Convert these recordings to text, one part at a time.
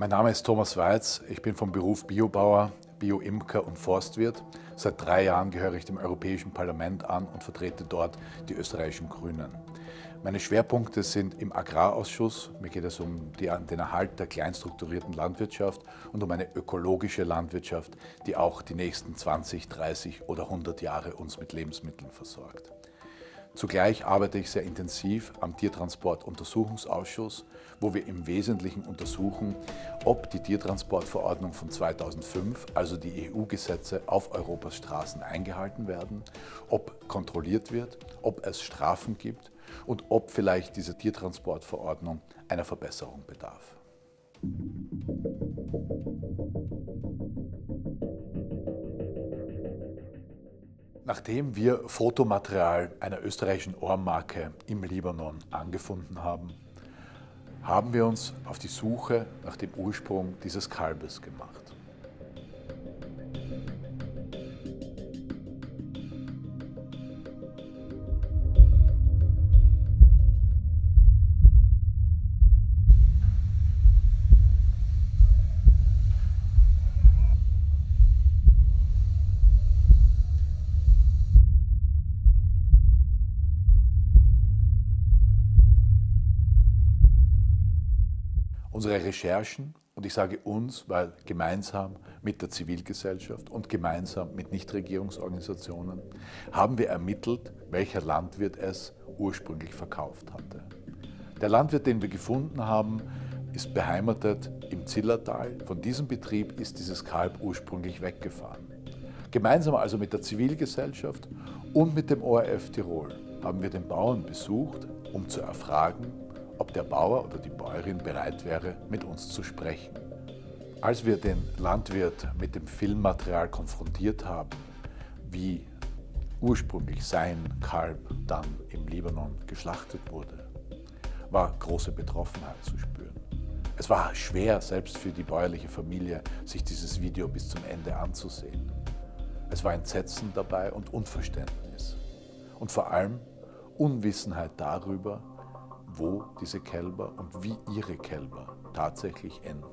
Mein Name ist Thomas Weiz, ich bin vom Beruf Biobauer, Bioimker und Forstwirt. Seit 3 Jahren gehöre ich dem Europäischen Parlament an und vertrete dort die österreichischen Grünen. Meine Schwerpunkte sind im Agrarausschuss. Mir geht es um den Erhalt der kleinstrukturierten Landwirtschaft und um eine ökologische Landwirtschaft, die auch die nächsten 20, 30 oder 100 Jahre uns mit Lebensmitteln versorgt. Zugleich arbeite ich sehr intensiv am Tiertransportuntersuchungsausschuss, wo wir im Wesentlichen untersuchen, ob die Tiertransportverordnung von 2005, also die EU-Gesetze auf Europas Straßen eingehalten werden, ob kontrolliert wird, ob es Strafen gibt und ob vielleicht diese Tiertransportverordnung einer Verbesserung bedarf. Nachdem wir Fotomaterial einer österreichischen Ohrmarke im Libanon angefunden haben, haben wir uns auf die Suche nach dem Ursprung dieses Kalbes gemacht. Unsere Recherchen, und ich sage uns, weil gemeinsam mit der Zivilgesellschaft und gemeinsam mit Nichtregierungsorganisationen, haben wir ermittelt, welcher Landwirt es ursprünglich verkauft hatte. Der Landwirt, den wir gefunden haben, ist beheimatet im Zillertal. Von diesem Betrieb ist dieses Kalb ursprünglich weggefahren. Gemeinsam also mit der Zivilgesellschaft und mit dem ORF Tirol haben wir den Bauern besucht, um zu erfragen, ob der Bauer oder die Bäuerin bereit wäre, mit uns zu sprechen. Als wir den Landwirt mit dem Filmmaterial konfrontiert haben, wie ursprünglich sein Kalb dann im Libanon geschlachtet wurde, war große Betroffenheit zu spüren. Es war schwer, selbst für die bäuerliche Familie, sich dieses Video bis zum Ende anzusehen. Es war Entsetzen dabei und Unverständnis. Und vor allem Unwissenheit darüber, wo diese Kälber und wie ihre Kälber tatsächlich enden.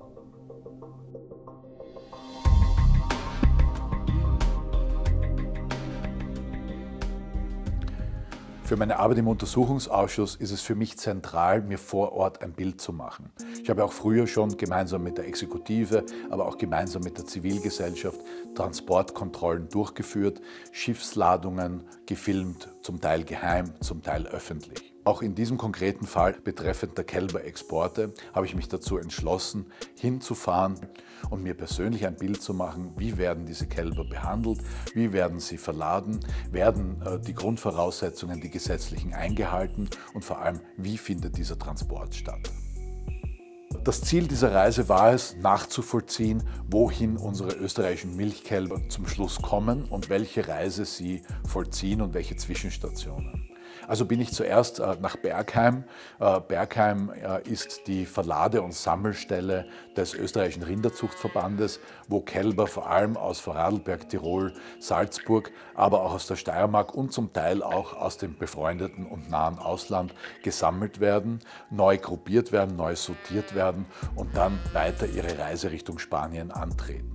Für meine Arbeit im Untersuchungsausschuss ist es für mich zentral, mir vor Ort ein Bild zu machen. Ich habe auch früher schon gemeinsam mit der Exekutive, aber auch gemeinsam mit der Zivilgesellschaft Transportkontrollen durchgeführt, Schiffsladungen gefilmt, zum Teil geheim, zum Teil öffentlich. Auch in diesem konkreten Fall betreffend der Kälberexporte habe ich mich dazu entschlossen, hinzufahren und mir persönlich ein Bild zu machen, wie werden diese Kälber behandelt, wie werden sie verladen, werden die Grundvoraussetzungen, die gesetzlichen, eingehalten und vor allem, wie findet dieser Transport statt. Das Ziel dieser Reise war es, nachzuvollziehen, wohin unsere österreichischen Milchkälber zum Schluss kommen und welche Reise sie vollziehen und welche Zwischenstationen. Also bin ich zuerst nach Bergheim. Bergheim ist die Verlade- und Sammelstelle des österreichischen Rinderzuchtverbandes, wo Kälber vor allem aus Vorarlberg, Tirol, Salzburg, aber auch aus der Steiermark und zum Teil auch aus dem befreundeten und nahen Ausland gesammelt werden, neu gruppiert werden, neu sortiert werden und dann weiter ihre Reise Richtung Spanien antreten.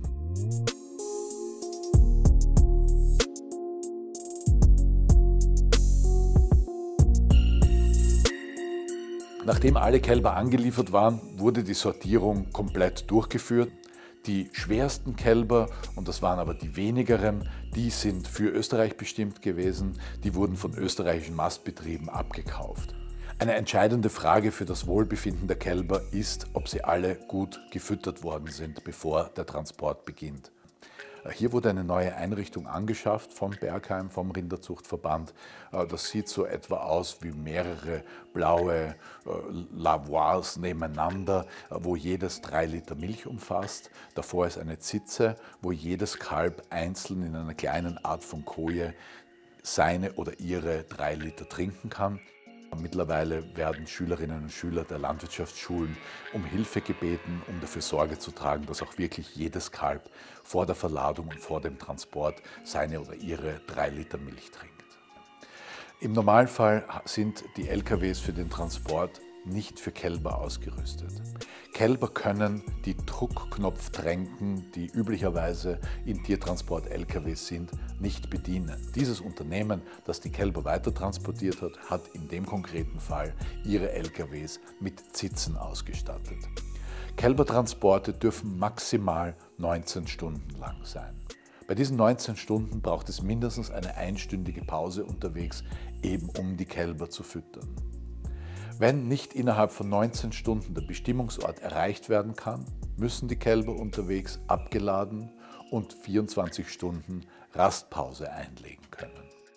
Nachdem alle Kälber angeliefert waren, wurde die Sortierung komplett durchgeführt. Die schwersten Kälber, und das waren aber die wenigeren, die sind für Österreich bestimmt gewesen, die wurden von österreichischen Mastbetrieben abgekauft. Eine entscheidende Frage für das Wohlbefinden der Kälber ist, ob sie alle gut gefüttert worden sind, bevor der Transport beginnt. Hier wurde eine neue Einrichtung angeschafft vom Bergheim, vom Rinderzuchtverband. Das sieht so etwa aus wie mehrere blaue Lavoirs nebeneinander, wo jedes 3 Liter Milch umfasst. Davor ist eine Zitze, wo jedes Kalb einzeln in einer kleinen Art von Koje seine oder ihre 3 Liter trinken kann. Mittlerweile werden Schülerinnen und Schüler der Landwirtschaftsschulen um Hilfe gebeten, um dafür Sorge zu tragen, dass auch wirklich jedes Kalb vor der Verladung und vor dem Transport seine oder ihre 3 Liter Milch trinkt. Im Normalfall sind die LKWs für den Transport nicht für Kälber ausgerüstet. Kälber können die Druckknopftränken, die üblicherweise in Tiertransport-LKWs sind, nicht bedienen. Dieses Unternehmen, das die Kälber weitertransportiert hat, hat in dem konkreten Fall ihre LKWs mit Zitzen ausgestattet. Kälbertransporte dürfen maximal 19 Stunden lang sein. Bei diesen 19 Stunden braucht es mindestens eine einstündige Pause unterwegs, eben um die Kälber zu füttern. Wenn nicht innerhalb von 19 Stunden der Bestimmungsort erreicht werden kann, müssen die Kälber unterwegs abgeladen und 24 Stunden Rastpause einlegen können.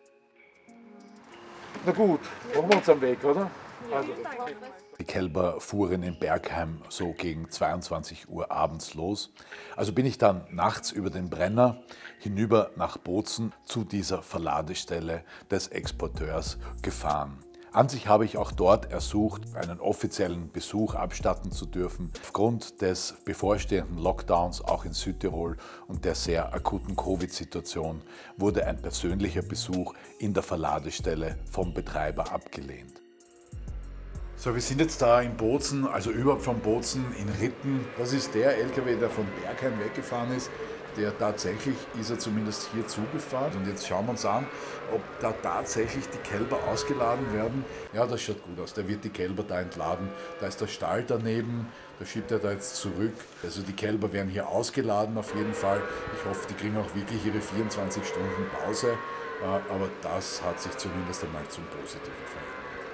Na gut, machen wir uns am Weg, oder? Also. Die Kälber fuhren in Bergheim so gegen 22 Uhr abends los. Also bin ich dann nachts über den Brenner hinüber nach Bozen zu dieser Verladestelle des Exporteurs gefahren. An sich habe ich auch dort ersucht, einen offiziellen Besuch abstatten zu dürfen. Aufgrund des bevorstehenden Lockdowns auch in Südtirol und der sehr akuten Covid-Situation wurde ein persönlicher Besuch in der Verladestelle vom Betreiber abgelehnt. So, wir sind jetzt da in Bozen, also überhaupt von Bozen in Ritten. Das ist der LKW, der von Bergheim weggefahren ist. Der tatsächlich ist er zumindest hier zugefahren. Und jetzt schauen wir uns an, ob da tatsächlich die Kälber ausgeladen werden. Ja, das schaut gut aus. Der wird die Kälber da entladen. Da ist der Stall daneben. Da schiebt er da jetzt zurück. Also die Kälber werden hier ausgeladen auf jeden Fall. Ich hoffe, die kriegen auch wirklich ihre 24 Stunden Pause. Aber das hat sich zumindest einmal zum Positiven verändert.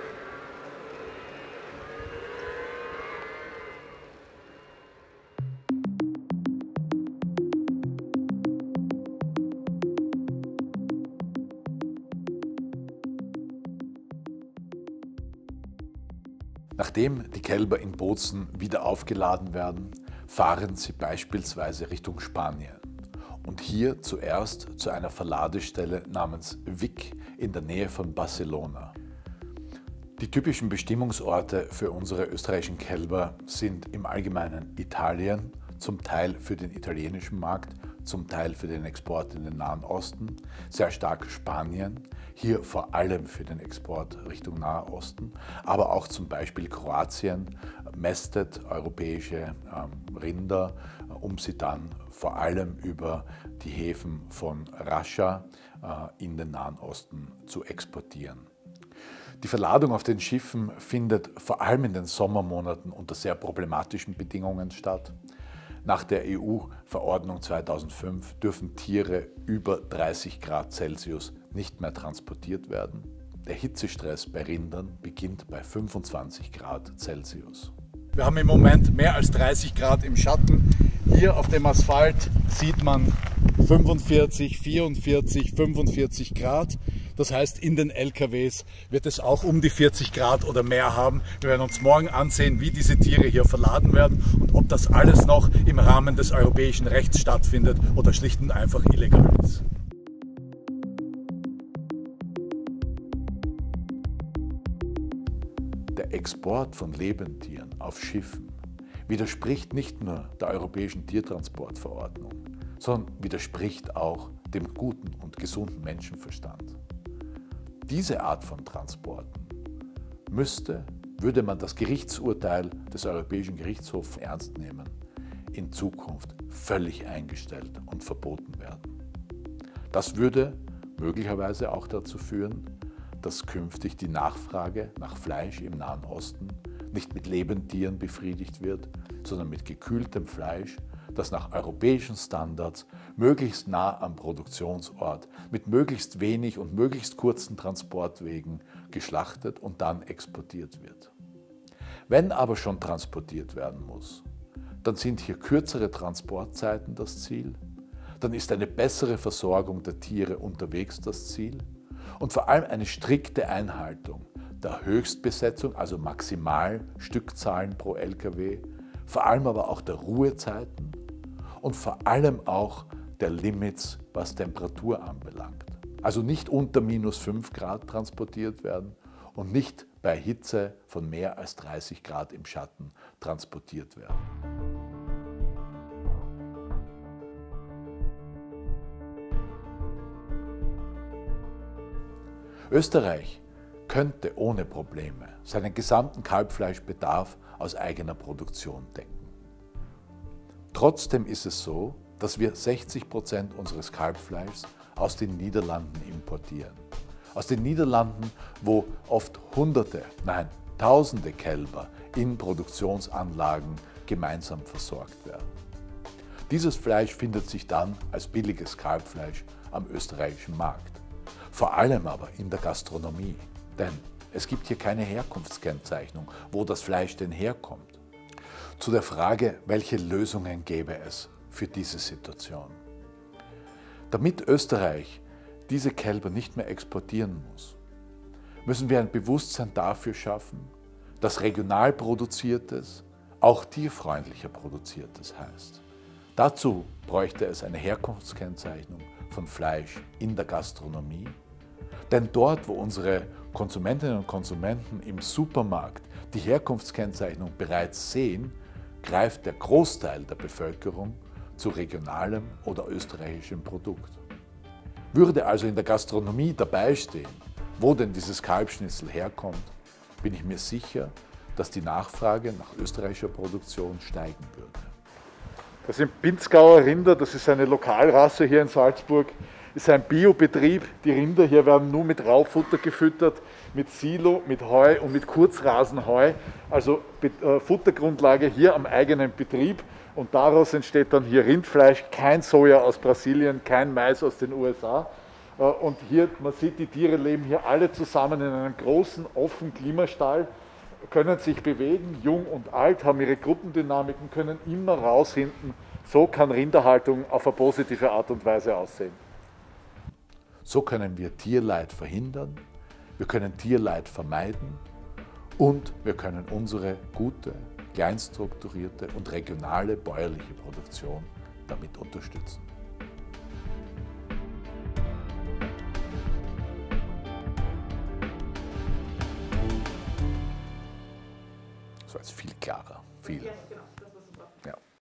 Nachdem die Kälber in Bozen wieder aufgeladen werden, fahren sie beispielsweise Richtung Spanien und hier zuerst zu einer Verladestelle namens Vic in der Nähe von Barcelona. Die typischen Bestimmungsorte für unsere österreichischen Kälber sind im Allgemeinen Italien, zum Teil für den italienischen Markt, zum Teil für den Export in den Nahen Osten, sehr stark Spanien, hier vor allem für den Export Richtung Nahe Osten, aber auch zum Beispiel Kroatien, mästet europäische Rinder, um sie dann vor allem über die Häfen von Rascha in den Nahen Osten zu exportieren. Die Verladung auf den Schiffen findet vor allem in den Sommermonaten unter sehr problematischen Bedingungen statt. Nach der EU-Verordnung 2005 dürfen Tiere über 30 Grad Celsius nicht mehr transportiert werden. Der Hitzestress bei Rindern beginnt bei 25 Grad Celsius. Wir haben im Moment mehr als 30 Grad im Schatten. Hier auf dem Asphalt sieht man 45, 44, 45 Grad. Das heißt, in den LKWs wird es auch um die 40 Grad oder mehr haben. Wir werden uns morgen ansehen, wie diese Tiere hier verladen werden und ob das alles noch im Rahmen des europäischen Rechts stattfindet oder schlicht und einfach illegal ist. Der Export von Lebendtieren auf Schiffen widerspricht nicht nur der Europäischen Tiertransportverordnung, sondern widerspricht auch dem guten und gesunden Menschenverstand. Diese Art von Transporten würde man das Gerichtsurteil des Europäischen Gerichtshofs ernst nehmen, in Zukunft völlig eingestellt und verboten werden. Das würde möglicherweise auch dazu führen, dass künftig die Nachfrage nach Fleisch im Nahen Osten nicht mit Lebendtieren befriedigt wird, sondern mit gekühltem Fleisch, das nach europäischen Standards möglichst nah am Produktionsort mit möglichst wenig und möglichst kurzen Transportwegen geschlachtet und dann exportiert wird. Wenn aber schon transportiert werden muss, dann sind hier kürzere Transportzeiten das Ziel, dann ist eine bessere Versorgung der Tiere unterwegs das Ziel und vor allem eine strikte Einhaltung der Höchstbesetzung, also Maximalstückzahlen pro Lkw, vor allem aber auch der Ruhezeiten und vor allem auch der Limits, was Temperatur anbelangt. Also nicht unter -5 Grad transportiert werden und nicht bei Hitze von mehr als 30 Grad im Schatten transportiert werden. Österreich könnte ohne Probleme seinen gesamten Kalbfleischbedarf aus eigener Produktion decken. Trotzdem ist es so, dass wir 60% unseres Kalbfleischs aus den Niederlanden importieren. Aus den Niederlanden, wo oft Hunderte, nein, Tausende Kälber in Produktionsanlagen gemeinsam versorgt werden. Dieses Fleisch findet sich dann als billiges Kalbfleisch am österreichischen Markt. Vor allem aber in der Gastronomie, denn es gibt hier keine Herkunftskennzeichnung, wo das Fleisch denn herkommt. Zu der Frage, welche Lösungen gäbe es für diese Situation. Damit Österreich diese Kälber nicht mehr exportieren muss, müssen wir ein Bewusstsein dafür schaffen, dass regional produziertes auch tierfreundlicher produziertes heißt. Dazu bräuchte es eine Herkunftskennzeichnung von Fleisch in der Gastronomie, denn dort, wo unsere Konsumentinnen und Konsumenten im Supermarkt die Herkunftskennzeichnung bereits sehen, greift der Großteil der Bevölkerung zu regionalem oder österreichischem Produkt. Würde also in der Gastronomie dabei stehen, wo denn dieses Kalbschnitzel herkommt, bin ich mir sicher, dass die Nachfrage nach österreichischer Produktion steigen würde. Das sind Pinzgauer Rinder, das ist eine Lokalrasse hier in Salzburg. Das ist ein Biobetrieb. Die Rinder hier werden nur mit Raufutter gefüttert, mit Silo, mit Heu und mit Kurzrasenheu. Also Futtergrundlage hier am eigenen Betrieb. Und daraus entsteht dann hier Rindfleisch, kein Soja aus Brasilien, kein Mais aus den USA. Und hier, man sieht, die Tiere leben hier alle zusammen in einem großen, offenen Klimastall, können sich bewegen, jung und alt, haben ihre Gruppendynamiken, können immer raus hinten. So kann Rinderhaltung auf eine positive Art und Weise aussehen. So können wir Tierleid verhindern, wir können Tierleid vermeiden und wir können unsere gute, kleinstrukturierte und regionale bäuerliche Produktion damit unterstützen. So als viel klarer. Viel. Ja, genau, das war super. Ja.